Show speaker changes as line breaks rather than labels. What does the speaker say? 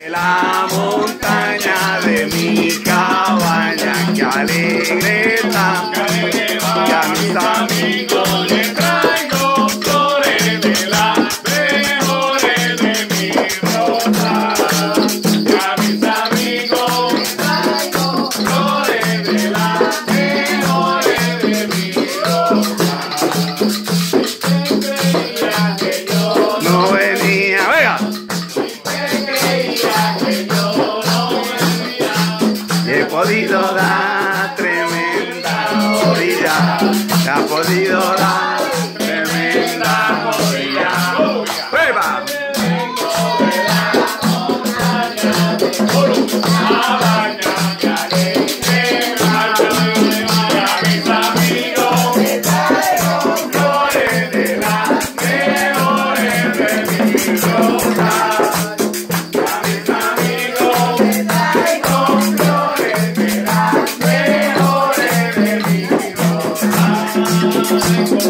La montaña de mi cabaña, que alegre está, y a mis amigos les traigo flores de las mejores de mi rosa. Y a mis amigos les traigo flores de las mejores de mi rosa. Creía que yo no venía, venga. He podido dar tremenda jodida, he podido dar tremenda jodida. ¡Beba! Thank you.